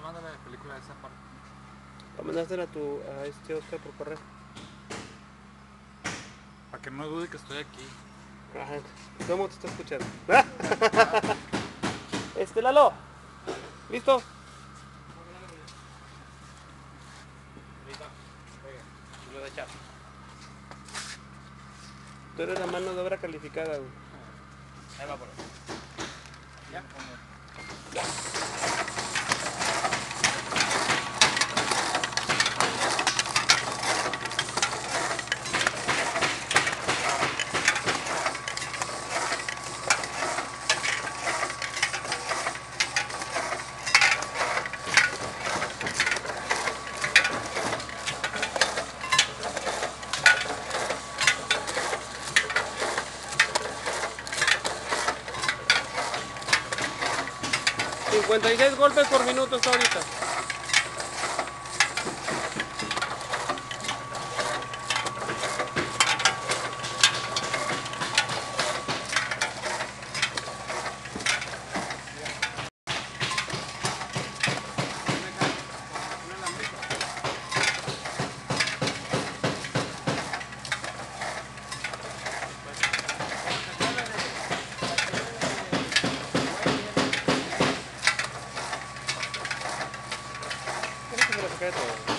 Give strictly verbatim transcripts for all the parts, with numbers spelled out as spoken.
mándale la película de esa parte. Va a mandársela a tu, a este Oscar por correo. Para que no dude que estoy aquí. Ajá. ¿Cómo te está escuchando? Este, Lalo. ¿Listo? Listo. Lo de echar. Tú eres la mano de obra calificada, güey. Ahí va por ahí. Ya. cincuenta y seis golpes por minuto está ahorita. ¿Cómo se me lo saca de todo?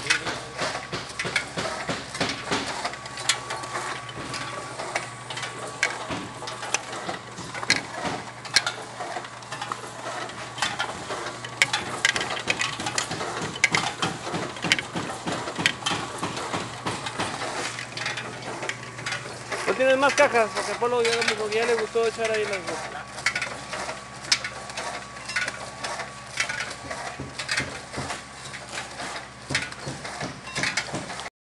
¿No tienes más cajas? Porque a Polo ya, ya le gustó echar ahí las dos.